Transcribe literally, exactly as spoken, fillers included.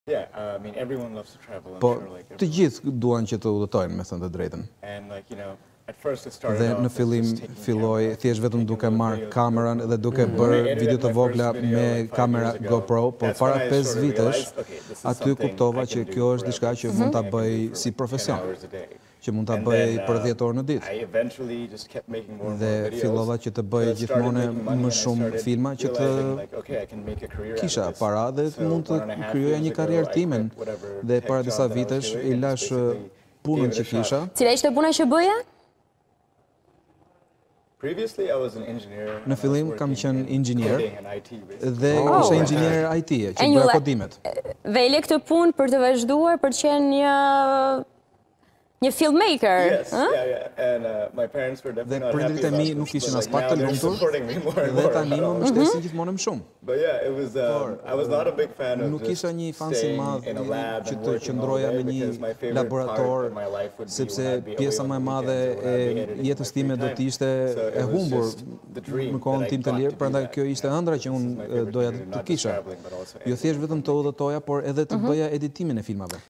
Yeah, uh, I mean everyone loves to travel. I'm Po, sure like të gjithë duan që të udhëtojnë, me thënë të drejtën. and like you know, at first it started Dhe off në as fillim just taking filloi camera, thjesht vetëm taking duke little marrë videos, kameran GoPro. dhe duke When I bërë edited video të my vogla first video, me like, five kamera years ago, GoPro, por that's para when I pesë sort of vitesh realized, okay, this is aty something kuptova I që can kjo do është diçka forever. që This is mund ta something I can bëj do for si like ten profesion, hours a day. që mund ta And bëj then, për uh, dhjetë orë në ditë. I eventually just kept making more and Dhe more videos. fillova që të bëj So I started gjithmonë making money më and I shumë started filma që të realizing, like, okay, I can make a career out of kisha this. para dhe So mund të one and a half krijoja years një ago, karrierë I timen. quit whatever Dhe tech para job disa that I was vitesh doing i and lash basically punën gave it që a shot. kisha. Cila ishte puna që bëja? Previously I was an engineer. Në fillim kam qenë inxhinier dhe Oh. isha inxhinier I T, që E një bëra le- kodimet. Dhe i le këtë punë për të vazhduar për të qenë një një filmmaker. Yes, ëh? yeah, yeah. And uh, my parents were Dhe definitely not happy prindërit e about mi this, nuk ishin but, as like, pak now të they're lumtur supporting me more and dhe more. tani më mbështesin gjithmonë më shumë. But yeah, it was um, I was not a big fan of Nuk just isha një fan si staying madh in a lab që and të working all qëndroja day në një because my favorite laborator, part of my life would be sepse when I'd be away pjesa on më e the madhe weekends or when I'd be e editing jetës my time free do time. të ishte So e it was humbur just the dream në kohën that I tim të got lirë, to do prandaj that. kjo ishte Yeah. ëndra që This is unë my e, favorite doja thing to do, të not just kisha. traveling, but also Jo editing thjesht vetëm të udhëtoja, por edhe të Mhm. bëja editimin e filmave.